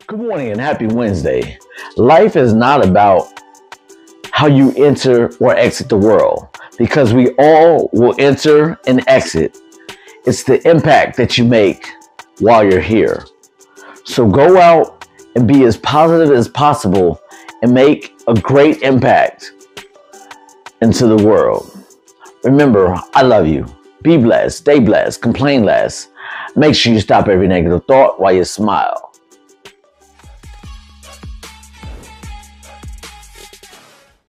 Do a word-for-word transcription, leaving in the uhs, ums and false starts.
Good morning and happy Wednesday. Life is not about how you enter or exit the world, because we all will enter and exit. It's the impact that you make while you're here. So go out and be as positive as possible and make a great impact into the world. Remember, I love you. Be blessed, stay blessed, complain less. Make sure you stop every negative thought while you smile.